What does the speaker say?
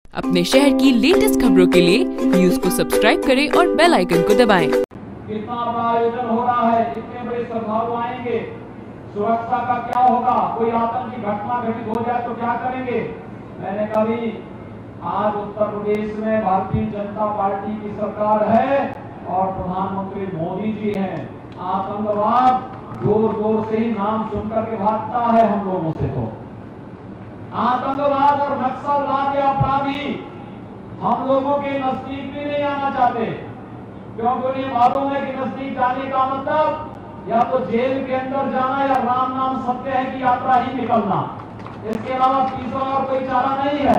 अपने शहर की लेटेस्ट खबरों के लिए न्यूज को सब्सक्राइब करें और बेल आइकन को दबाएं। कितना बड़ा आयोजन हो रहा है, इतने बड़े श्रद्धालु आएंगे, सुरक्षा का क्या होगा, कोई आतंकी घटना घटित हो जाए तो क्या करेंगे। मैंने कभी आज उत्तर प्रदेश में भारतीय जनता पार्टी की सरकार है और प्रधानमंत्री मोदी जी हैं। आतंकवाद जोर जोर से ही नाम सुनकर के भागता है हम लोगों से। तो आतंकवाद और नक्सलवाद या अपराधी हम लोगों के नजदीक भी नहीं आना चाहते, क्योंकि उन्हें मालूम है कि नजदीक जाने का मतलब या तो जेल के अंदर जाना या राम नाम सत्य है की यात्रा ही निकलना, इसके अलावा तीसरा और कोई चारा नहीं है।